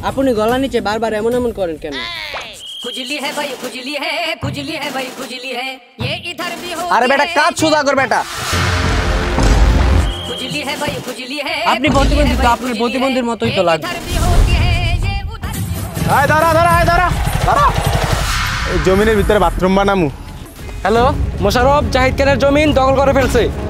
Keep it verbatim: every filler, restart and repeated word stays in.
আপনি গলা নিচে বারবার এমন এমন করেন কেন? खुजली है भाई खुजली है खुजली है भाई खुजली है ये इधर भी हो। अरे बेटा काज सुधा कर बेटा। खुजली है भाई खुजली है। আপনি প্রতিবন্ধী তো আপনার প্রতিবন্ধীর মতোই তো লাগে। আয় দাঁড়া দাঁড়া আয় দাঁড়া দাঁড়া। এই জমিনের ভিতরে বাথরুম বানামু। হ্যালো মোশাররফ, জাহিদ খানের জমিন দখল করে ফেলছে।